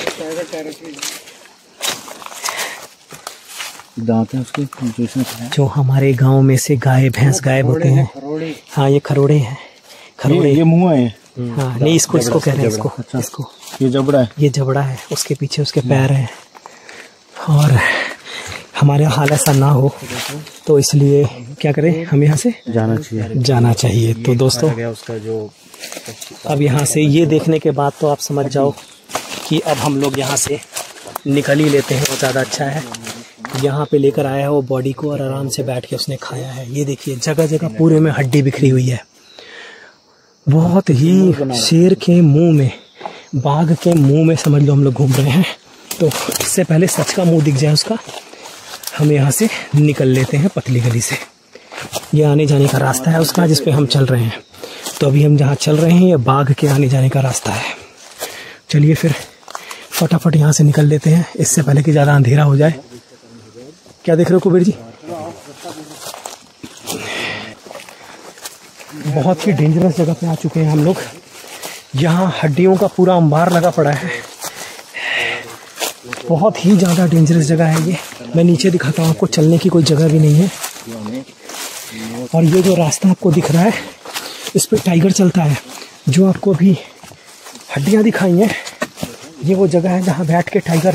दांत है उसके जो इसमें खाया। जो हमारे गांव में से गाय भैंस गायब होते हैं। हाँ ये खरोड़े हैं, खरोड़े। ये मुंह है। हाँ नहीं, इसको कह रहे हैं, इसको। अच्छा, इसको ये जबड़ा है। ये जबड़ा है, उसके पीछे उसके पैर हैं। और हमारे हाल ऐसा ना हो तो इसलिए क्या करें, हम यहाँ से जाना चाहिए। तो दोस्तों उसका जो अब यहाँ से ये देखने के बाद तो आप समझ जाओ कि अब हम लोग यहाँ से निकल ही लेते हैं, वो ज़्यादा अच्छा है। यहाँ पे लेकर आया है वो बॉडी को और आराम से बैठ के उसने खाया है। ये देखिए जगह जगह पूरे में हड्डी बिखरी हुई है। बहुत ही शेर के मुंह में, बाघ के मुंह में समझ लो हम लोग घूम रहे हैं। तो इससे पहले सच का मुंह दिख जाए उसका, हम यहाँ से निकल लेते हैं पतली गली से। ये आने जाने का रास्ता है उसका जिस पे हम चल रहे हैं। तो अभी हम जहाँ चल रहे हैं ये बाघ के आने जाने का रास्ता है। चलिए फिर फटाफट यहाँ से निकल लेते हैं, इससे पहले कि ज़्यादा अंधेरा हो जाए। क्या देख रहे हो कुबेर जी? बहुत ही डेंजरस जगह पे आ चुके हैं हम लोग। यहाँ हड्डियों का पूरा अंबार लगा पड़ा है। बहुत ही ज़्यादा डेंजरस जगह है ये। मैं नीचे दिखाता हूँ आपको, चलने की कोई जगह भी नहीं है। और ये जो रास्ता आपको दिख रहा है इस पे टाइगर चलता है। जो आपको अभी हड्डियाँ दिखाई हैं ये वो जगह है जहाँ बैठ के टाइगर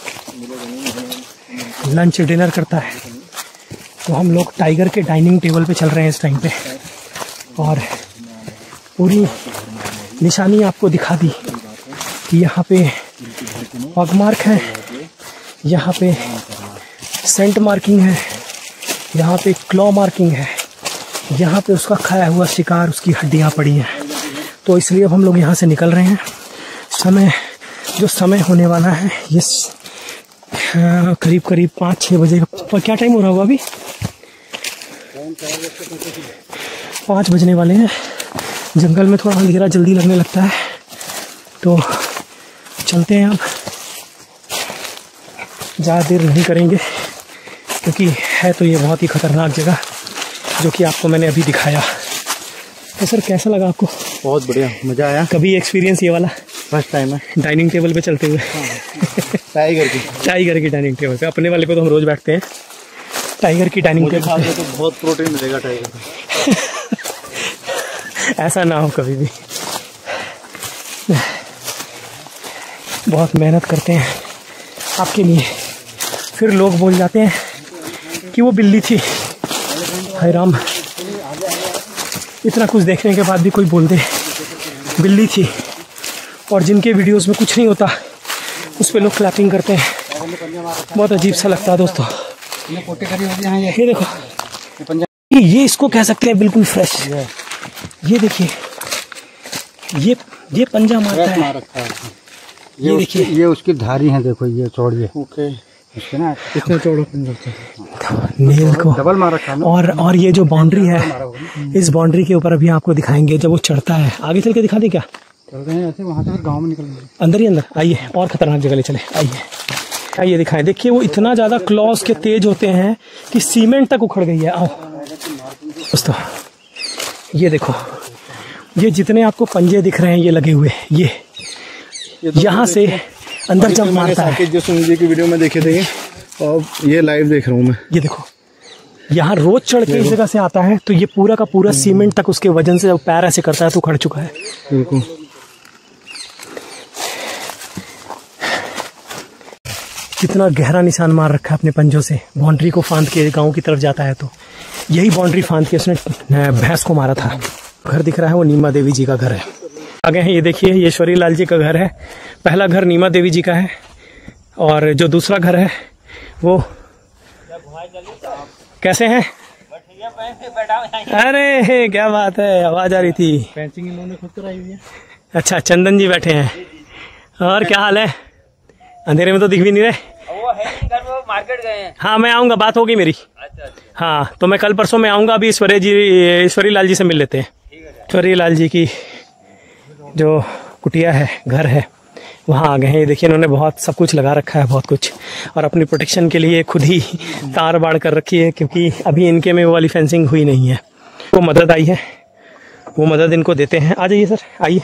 लंच डिनर करता है। तो हम लोग टाइगर के डाइनिंग टेबल पे चल रहे हैं इस टाइम पे। और पूरी निशानी आपको दिखा दी कि यहाँ पे पग मार्क है, यहाँ पे सेंट मार्किंग है, यहाँ पे क्लॉ मार्किंग है, यहाँ पे उसका खाया हुआ शिकार, उसकी हड्डियाँ पड़ी हैं। तो इसलिए अब हम लोग यहाँ से निकल रहे हैं। समय होने वाला है ये करीब 5-6 बजे का। क्या टाइम हो रहा होगा अभी? 5 बजने वाले हैं। जंगल में थोड़ा अंधेरा जल्दी लगने लगता है, तो चलते हैं। अब ज़्यादा देर नहीं करेंगे क्योंकि है तो ये बहुत ही ख़तरनाक जगह जो कि आपको मैंने अभी दिखाया। तो सर कैसा लगा आपको? बहुत बढ़िया, मज़ा आया। कभी एक्सपीरियंस ये वाला? फर्स्ट टाइम है डाइनिंग टेबल पे चलते हुए। टाइगर की डाइनिंग टेबल पे। अपने वाले पे तो हम रोज़ बैठते हैं, टाइगर की डाइनिंग टेबल पे तो बहुत प्रोटीन मिलेगा टाइगर पे। ऐसा ना हो कभी भी। बहुत मेहनत करते हैं आपके लिए, फिर लोग बोल जाते हैं कि वो बिल्ली थी। हाय राम, इतना कुछ देखने के बाद भी कोई बोल दे बिल्ली थी, और जिनके वीडियोस में कुछ नहीं होता उस पर लोग क्लैपिंग करते हैं। बहुत अजीब सा लगता है दोस्तों। ये देखो, ये इसको कह सकते हैं बिल्कुल फ्रेश। ये देखिए, ये पंजा मारता है। ये देखिए, ये उसकी धारी है, देखो ये चौड़ी है। ओके, इसके ना कितने चौड़ा पंजा नेल को डबल मार रखा है। और ये जो बाउंड्री है, इस बाउंड्री के ऊपर अभी आपको दिखाएंगे जब वो चढ़ता है। आगे चल के दिखा दे क्या? चलते हैं ऐसे, वहाँ से फिर गाँव में निकलेंगे। अंदर ही अंदर आइए, और खतरनाक जगह ले चले। आइए दिखाएं। देखिए वो इतना ज़्यादा क्लॉज के तेज होते हैं कि सीमेंट तक उखड़ गई है। आओ दोस्तों, ये देखो, ये जितने आपको पंजे दिख रहे हैं ये लगे हुए, ये यहाँ से अंदर जंप मारता है। जो सुनील जी की वीडियो में देखे थे, और ये लाइव देख रहा हूँ मैं। ये देखो, यहाँ रोज चढ़ के इस जगह से आता है तो ये पूरा का पूरा सीमेंट तक उसके वजन से जब पैर ऐसे करता है तो उखड़ चुका है। बिल्कुल। कितना गहरा निशान मार रखा है अपने पंजों से। बाउंड्री को फांद के गांव की तरफ जाता है, तो यही बाउंड्री फांद के उसने भैंस को मारा था। घर दिख रहा है वो नीमा देवी जी का घर है। आगे हैं, ये देखिए, ये ईश्वरी लाल जी का घर है। पहला घर नीमा देवी जी का है, और जो दूसरा घर है वो कैसे हैं? अरे क्या बात है, आवाज आ रही थी। फेंसिंग इन्होंने खुद कराई हुई है। अच्छा, चंदन जी बैठे हैं। और क्या हाल है? अंधेरे में तो दिख भी नहीं रहे। वो है नहीं घर, वो मार्केट गए हैं। हाँ मैं आऊँगा, बात होगी मेरी। अच्छा। हाँ तो मैं कल परसों में आऊँगा। अभी ईश्वरी लाल जी से मिल लेते हैं। ईश्वरी लाल जी की जो कुटिया है, घर है, वहाँ आ गए हैं। ये देखिए इन्होंने बहुत सब कुछ लगा रखा है, बहुत कुछ, और अपनी प्रोटेक्शन के लिए खुद ही तार बाड़ कर रखी है, क्योंकि अभी इनके में वो वाली फेंसिंग हुई नहीं है। वो मदद आई है, वो मदद इनको देते हैं। आ जाइए सर, आइए।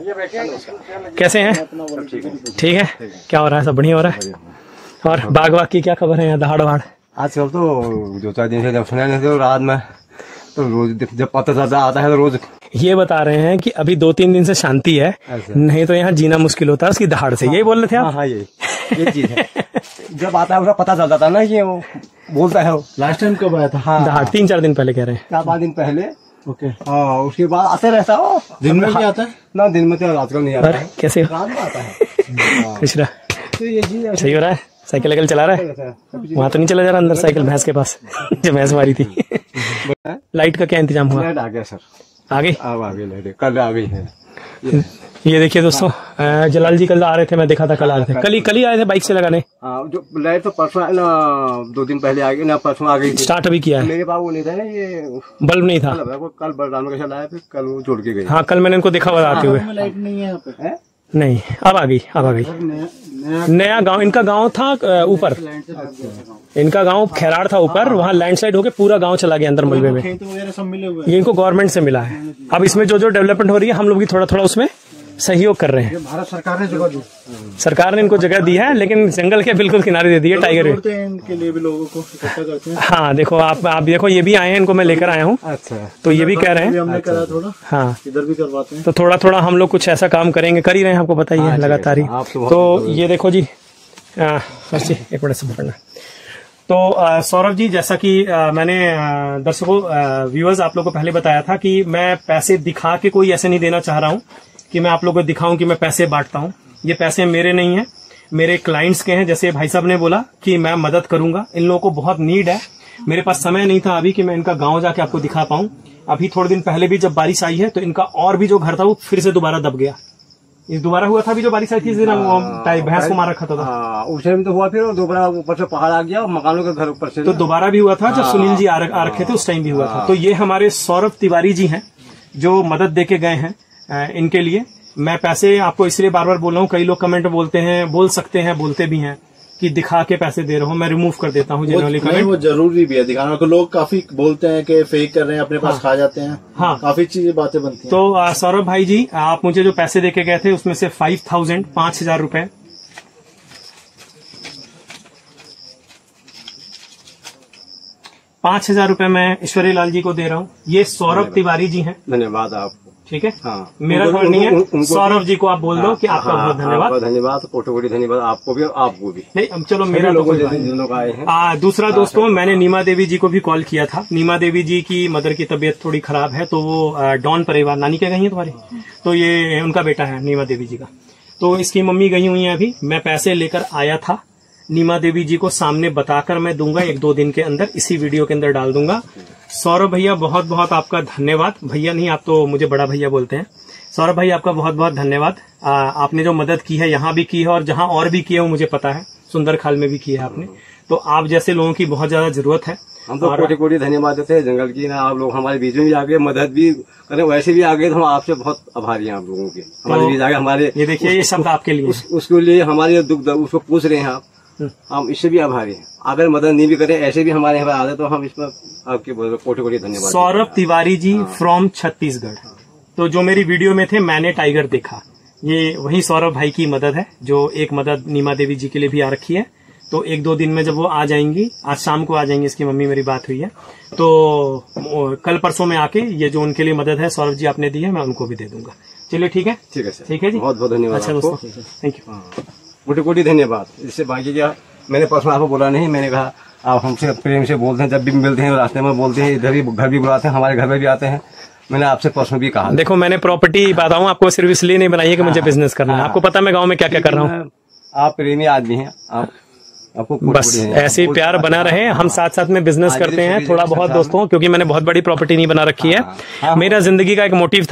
कैसे हैं? ठीक है। क्या हो रहा है? सब बढ़िया हो रहा है। और बाग वाग की क्या खबर है यहाँ? दहाड़ वहाड़ आजकल तो 2-4 दिन से जब सुना नहीं थे रात में, तो रोज जब पता चलता आता है तो रोज ये बता रहे हैं कि अभी 2-3 दिन से शांति है, नहीं तो यहाँ जीना मुश्किल होता है उसकी दहाड़ से। यही बोल रहे थे आप? हाँ, ये चीज है। जब आता है उसका पता चल जाता है ना, ये वो बोलता है। वो लास्ट टाइम कब आया था? हाँ, दहाड़ 3-4 दिन पहले कह रहे हैं। 4-5 दिन पहले। ओके। हाँ, उसके बाद आते रहता है वो। दिन में भी आता है ना? दिन में तो रात को नहीं आता और है, कैसे रात में आता है। खुश रहा? तो ये चीज सही हो रहा है? साइकिल वाइकिल चला रहा है? वहाँ तो नहीं चला जा रहा अंदर साइकिल भैंस के पास जो भैंस मारी थी? लाइट का क्या इंतजाम हुआ? लाइट आ गया सर, आ गई? अब आ गई लाइट, कल आ गई है। ये देखिए दोस्तों, जलाल जी कल आ रहे थे, मैं देखा था कल आ रहे थे। कल ही आए थे बाइक से लगाने। हाँ, जो लाइट तो परसों है ना, 2 दिन पहले आ गई ना, परसों आ गई थी। स्टार्ट अभी किया है। मेरे पास वो नहीं था ना, ये बल्ब नहीं था। कल बलराम का चलाया, फिर कल वो जोड़ के गई। हाँ, कल मैंने इनको देखा हुआ आते हुए। लाइट नहीं है यहाँ पे। नहीं, अब आ गई, अब आ गई। नया गांव, इनका गांव था ऊपर, इनका गांव खैराड़ था ऊपर, वहाँ लैंडस्लाइड होके पूरा गांव चला गया अंदर मलबे में। खेत वगैरह सब मिले हुए ये इनको गवर्नमेंट से मिला है। अब इसमें जो जो डेवलपमेंट हो रही है, हम लोग भी थोड़ा थोड़ा उसमें सहयोग कर रहे हैं। भारत सरकार ने जगह दी, सरकार ने इनको जगह दी है, लेकिन जंगल के बिल्कुल किनारे दे दी है। टाइगर इनके लिए भी लोगों को इकट्ठा करते हैं। हाँ, देखो आप देखो, ये भी आए हैं, इनको मैं लेकर आया हूँ। अच्छा, तो ये भी कह रहे हैं हमने करा थोड़ा, हाँ इधर भी करवाते हैं। तो थोड़ा थोड़ा हम लोग कुछ ऐसा काम करेंगे, कर ही रहे हैं, आपको पता ही है लगातार ही। तो ये देखो जी, एक मिनट से पकड़ना। तो सौरभ जी, जैसा कि मैंने दर्शकों व्यूअर्स आप लोगों को पहले बताया था कि मैं पैसे दिखा के कोई ऐसे नहीं देना चाह रहा हूँ कि मैं आप लोगों को दिखाऊं कि मैं पैसे बांटता हूं। ये पैसे मेरे नहीं हैं, मेरे क्लाइंट्स के हैं। जैसे भाई साहब ने बोला कि मैं मदद करूंगा, इन लोगों को बहुत नीड है। मेरे पास समय नहीं था अभी कि मैं इनका गांव जाके आपको दिखा पाऊं। अभी थोड़े दिन पहले भी जब बारिश आई है तो इनका और भी जो घर था वो फिर से दोबारा दब गया। ये दोबारा हुआ था अभी जो बारिश आई थी, इस दिन भैंस को मार रखा था। उस टाइम तो हुआ, फिर दोबारा ऊपर से पहाड़ आ गया और मकानों के घर ऊपर से तो दोबारा भी हुआ था। जब सुनील जी आ रखे थे उस टाइम भी हुआ था। तो ये हमारे सौरभ तिवारी जी हैं जो मदद दे के गए हैं इनके लिए। मैं पैसे आपको इसलिए बार बार बोल रहा हूँ, कई लोग कमेंट बोलते हैं, बोल सकते हैं, बोलते भी हैं कि दिखा के पैसे दे रहा हूँ। मैं रिमूव कर देता हूँ जनरली कमेंट। वो जरूरी भी है दिखाना, तो लोग काफी बोलते हैं कि फेक कर रहे हैं, अपने पास खा जाते हैं। हाँ, काफी चीजें बातें बनती हैं। तो सौरभ भाई जी, आप मुझे जो पैसे देके गए थे उसमें से 5,000 रुपए 5,000 रुपए मैं ईश्वरी लाल जी को दे रहा हूँ। ये सौरभ तिवारी जी हैं। धन्यवाद आपको। ठीक है, हाँ, मेरा थोड़ा नहीं है, सौरभ जी को आप बोल दो कि आपका बहुत धन्यवाद। धन्यवाद, कोटि धन्यवाद आपको भी और आपको भी। नहीं, चलो मेरा लोगों जिन लोग आए हैं। दूसरा दोस्तों, मैंने नीमा देवी जी को भी कॉल किया था। नीमा देवी जी की मदर की तबीयत थोड़ी खराब है, तो वो डॉन परिवार, नानी क्या गई है तुम्हारी, तो ये उनका बेटा है नीमा देवी जी का। तो इसकी मम्मी गई हुई है अभी। मैं पैसे लेकर आया था, नीमा देवी जी को सामने बताकर मैं दूंगा 1-2 दिन के अंदर, इसी वीडियो के अंदर डाल दूंगा। सौरभ भैया बहुत बहुत आपका धन्यवाद। भैया नहीं, आप तो मुझे बड़ा भैया बोलते हैं। सौरभ भाई आपका बहुत बहुत धन्यवाद। आपने जो मदद की है यहाँ भी की है और जहाँ और भी की है वो मुझे पता है, सुंदर खाल में भी की है आपने। तो आप जैसे लोगों की बहुत ज्यादा जरूरत है। हम तो कोटि धन्यवाद देते हैं जंगल की ना, आप लोग हमारे बीच में भी आगे मदद भी करें, वैसे भी आगे तो हम आपसे बहुत आभारी हैं आप लोगों के। हमारे बीच आगे हमारे, ये देखिए ये शब्द आपके लिए, उसके लिए हमारे दुख उसको पूछ रहे हैं आप, हम इससे भी आभारी हैं। अगर मदद नहीं भी करें, ऐसे भी हमारे यहाँ आते तो हम इसमें आपके कोटि धन्यवाद। सौरभ तिवारी जी फ्रॉम छत्तीसगढ़, तो जो मेरी वीडियो में थे मैंने टाइगर देखा, ये वही सौरभ भाई की मदद है। जो एक मदद नीमा देवी जी के लिए भी आ रखी है। तो 1-2 दिन में जब वो आ जाएंगी, आज शाम को आ जाएंगी, इसकी मम्मी मेरी बात हुई है, तो कल परसों में आके ये जो उनके लिए मदद है सौरभ जी आपने दी है, मैं उनको भी दे दूंगा। चलिए ठीक है, ठीक है सर, ठीक है जी, बहुत बहुत धन्यवाद। अच्छा दोस्तों, थैंक यू, कोटि धन्यवाद। इससे बाकी क्या, मैंने पर्सनल आपको बोला नहीं, मैंने कहा आप हमसे प्रेम से बोलते हैं, जब भी मिलते हैं रास्ते में बोलते हैं, इधर भी घर भी बुलाते हैं, हमारे घर में भी आते हैं। मैंने आपसे पर्सनल भी कहा। देखो मैंने प्रॉपर्टी बताऊं आपको सिर्फ इसलिए नहीं बनाई है कि मुझे बिजनेस करना है। आपको पता है मैं गाँव में क्या क्या कर रहा हूँ। आप प्रेमी आदमी हैं, आपको बस ऐसे ही प्यार बना रहे। हम साथ साथ में बिजनेस करते हैं थोड़ा बहुत दोस्तों, क्योंकि मैंने बहुत बड़ी प्रॉपर्टी नहीं बना रखी है। मेरा जिंदगी का एक मोटिव था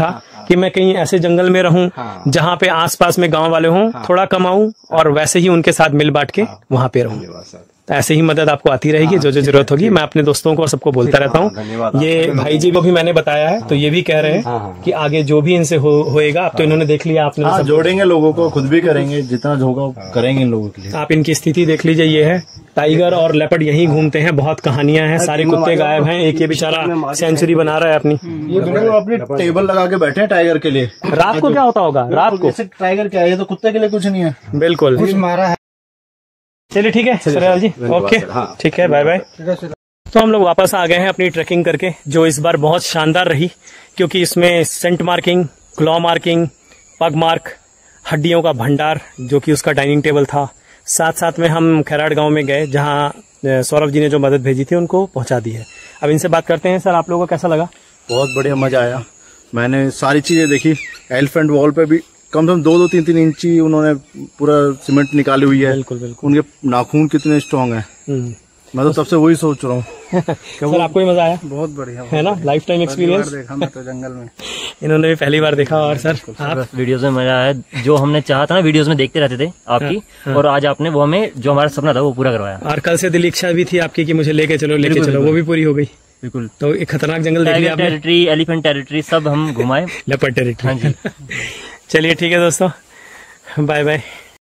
कि मैं कहीं ऐसे जंगल में रहूं जहाँ पे आसपास में गांव वाले हों, थोड़ा कमाऊं और वैसे ही उनके साथ मिल बांट के वहां पे रहूं। धन्यवाद सर। तो ऐसे ही मदद आपको आती रहेगी, जो जो जरूरत होगी। मैं अपने दोस्तों को सबको बोलता रहता हूँ। ये भाई जी को भी मैंने बताया है, तो ये भी कह रहे हैं कि आगे जो भी इनसे होएगा, अब तो इन्होंने देख लिया, आपने हाँ, जोड़ेंगे लोगों को, खुद भी करेंगे, जितना होगा करेंगे इन लोगों के लिए। आप इनकी स्थिति देख लीजिए। ये है टाइगर और लेपर्ड यहीं घूमते हैं, बहुत कहानियां हैं, सारे कुत्ते गायब हैं, एक ये बेचारा सेंचुरी बना रहा है अपनी। ये दोनों अपनी टेबल लगा के बैठे हैं टाइगर के लिए। रात को क्या होता होगा? रात को टाइगर क्या है, ये तो कुत्ते के लिए कुछ नहीं है। बिल्कुल मारा है। चलिए ठीक है सरेलाल जी, ओके ठीक है, बाय बाय। तो हम लोग वापस आ गए हैं अपनी ट्रैकिंग करके, जो इस बार बहुत शानदार रही, क्योंकि इसमें scent marking, claw marking, pug mark, हड्डियों का भंडार जो कि उसका डाइनिंग टेबल था। साथ साथ में हम खैराट गांव में गए, जहां सौरभ जी ने जो मदद भेजी थी उनको पहुंचा दी है। अब इनसे बात करते हैं। सर, आप लोगों को कैसा लगा? बहुत बढ़िया, मजा आया। मैंने सारी चीजें देखी। एलिफेंट वॉल पे भी कम से कम 2-3 इंची उन्होंने पूरा सीमेंट निकाली हुई है। बिल्कुल बिल्कुल। उनके नाखून कितने स्ट्रांग हैं। मैं तो तब से वही सोच रहा हूँ। सर, आपको भी मजा आया? बहुत बढ़िया है ना, लाइफ टाइम एक्सपीरियंस देखा मैं तो जंगल में। इन्होंने भी पहली बार देखा। और सर आप? वीडियोस में मजा आया, जो हमने चाहा था ना, वीडियोस में देखते रहते थे आपकी, और आज आपने वो हमें जो हमारा सपना था वो पूरा करवाया। और कल से दिल इच्छा भी थी आपकी कि मुझे लेके चलो, वो भी पूरी हो गई। बिल्कुल। तो एक खतरनाक जंगल देख लिया आपने, टेरिटरी, एलिफेंट टेरिटरी सब हम घुमाए। Leopard territory. हाँ जी। चलिए ठीक है दोस्तों, बाय बाय।